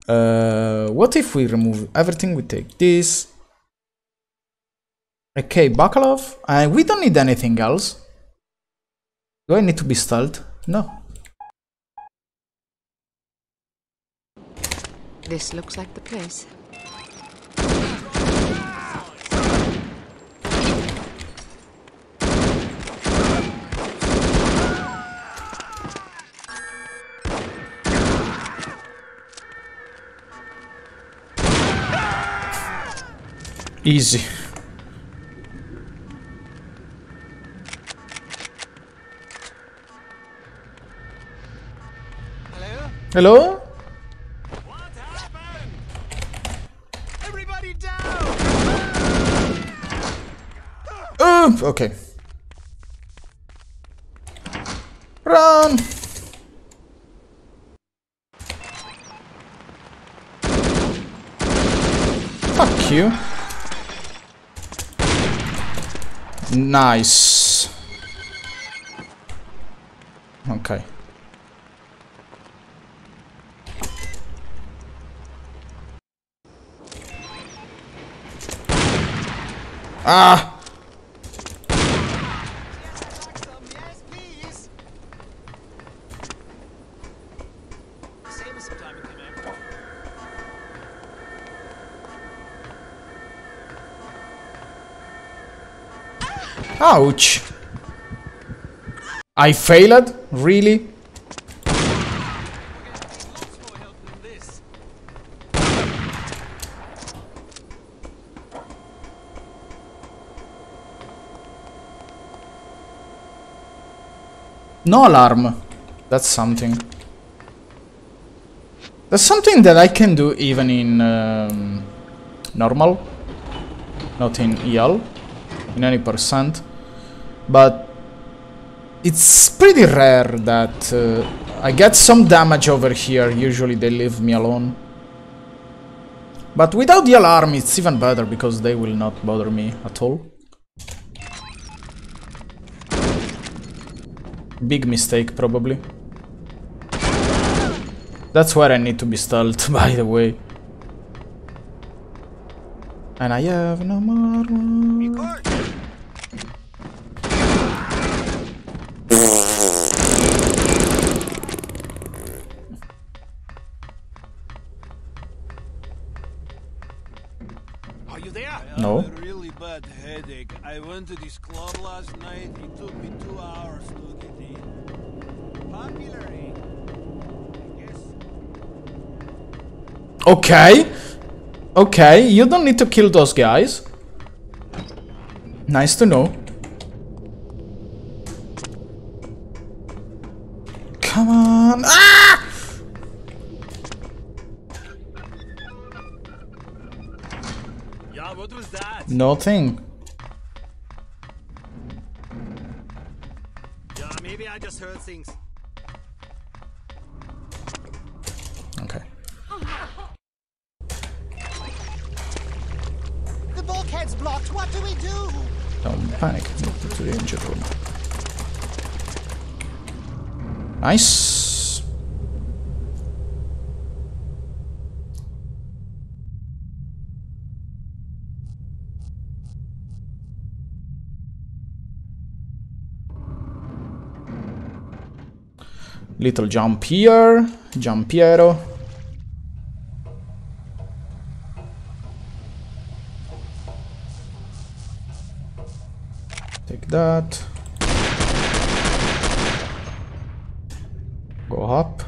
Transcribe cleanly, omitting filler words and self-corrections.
What if we remove everything? We take this. Okay, Bakalov. We don't need anything else. Do I need to be stealth? No. This looks like the place. Easy. Hello? What happened? Everybody down! Okay. Run! Fuck you. Nice. Okay. Ah! Yes, please. Save us some time and come out. Ouch! I failed? Really? Lots more help than this. No alarm. That's something. That's something that I can do even in normal. Not in EL. In any percent. But it's pretty rare that I get some damage over here. Usually they leave me alone. But without the alarm it's even better because they will not bother me at all. Big mistake probably. That's where I need to be stealth, by the way. And I have no more. Are you there? No. I have a really bad headache. I went to this club last night. It took me 2 hours to get in. Popular, eh? I guess. Okay. Okay, you don't need to kill those guys. Nice to know. Come on. Ah! Yeah, what was that? Nothing. Yeah, maybe I just heard things. Okay. The bulkhead's blocked. What do we do? Don't panic. Move to the engine room. Nice. Little jump here. Jumpiero. Take that. Go up.